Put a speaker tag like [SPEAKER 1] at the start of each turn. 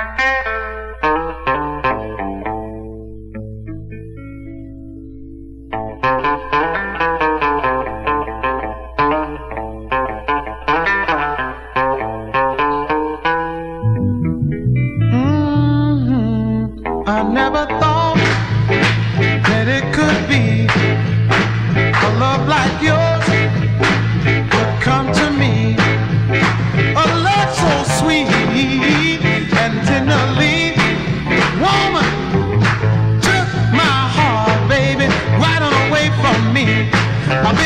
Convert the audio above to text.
[SPEAKER 1] I never thought that it could be a love like yours would come to me. A love so sweet and tenderly, woman, took my heart, baby, right on away from me.